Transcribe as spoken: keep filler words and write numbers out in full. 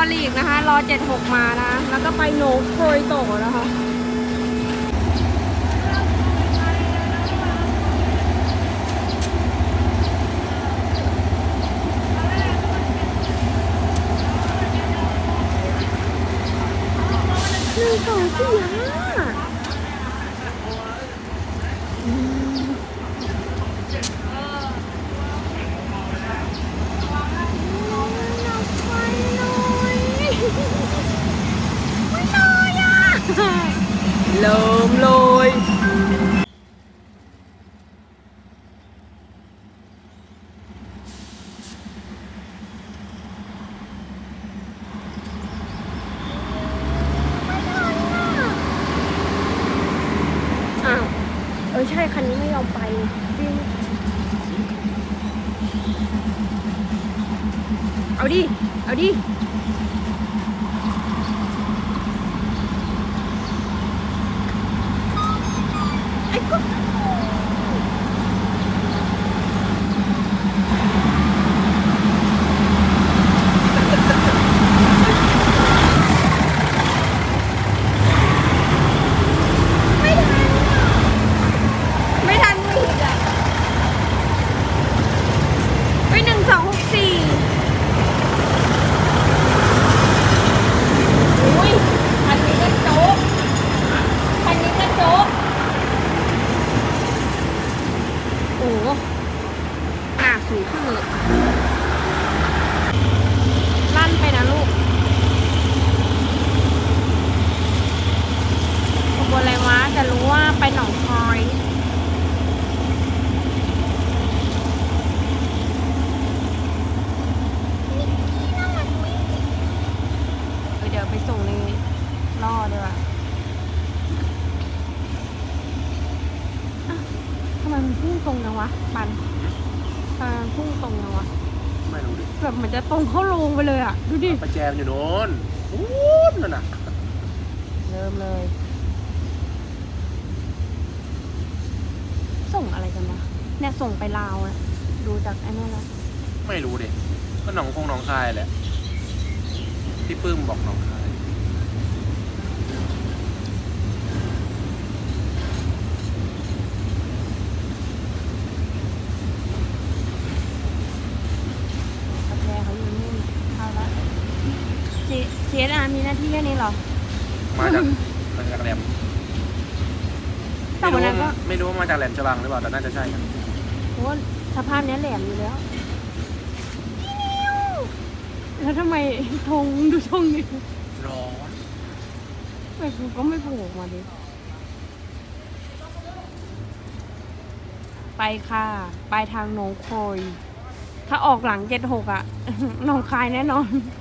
ลีกนะคะรอเจ็ดหกมานะแล้วก็ไปโนโคยโตนะคะหนึ่งสองสี่ห้าเริ่มเลยอ้าวเออใช่คันนี้ไม่ยอมไปเอาดิเอาดิลั่นไปนะลูกขบวนอะไรวะแต่รู้ว่าไปหนองคอยเดี๋ยวไปส่งในล่อดีกว่าทำไมมันพุ่งตรงจังวะปันทางพุ่งตรงจังวะไม่รู้ดิแบบมันจะตรงเข้าโรงไปเลยอ่ะดูดิประแจมอยู่โน้นโอ้นนั่นน่ะเริ่มเลยส่งอะไรกันวะเนี่ยส่งไปลาวนะดูจากไอ้นั่นแล้วไม่รู้ดิก็หนองคงหนองคายแหละที่ปื้มบอกหนองคายเซียอามีหน้าที่แค่นี้เหรอมาจากมาจากแหลมแต่วันนั้นก็ไม่รู้ว่ามาจากแหลมฉบังหรือเปล่าแต่น่าจะใช่ครับเพราะว่าสภาพนี้แหลมอยู่แล้วแล้วทำไมธงดูธงนี่ร้อนแต่กูก็ไม่ผูกมาดิไปค่ะไปทางหนองคอยถ้าออกหลังเจ็ดหกอ่ะหนองคายแน่นอน